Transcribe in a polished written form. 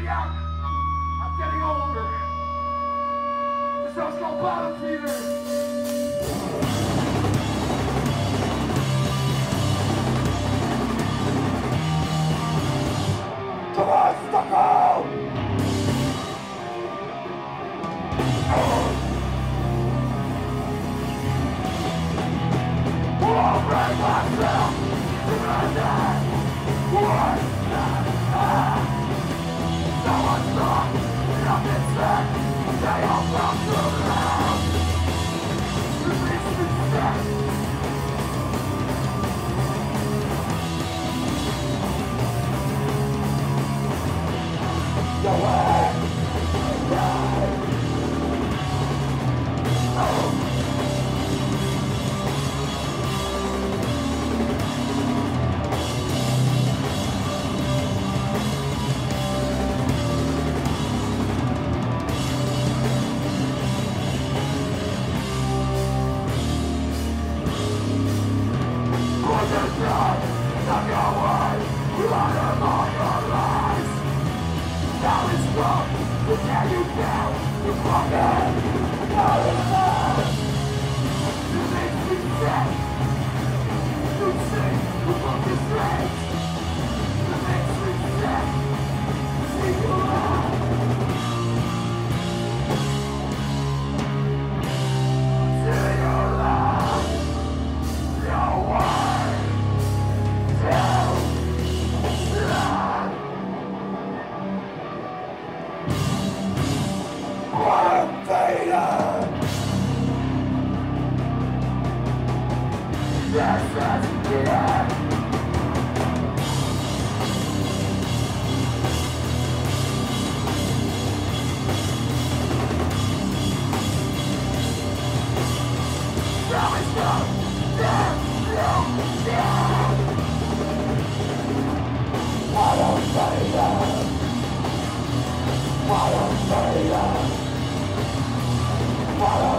young. I'm getting older. The show's called Bottom Feeder. Come on, Stockholm! I'll break myself to the death. So much wrong, nothing said. They all come too loud. Release me set. Your way. Follow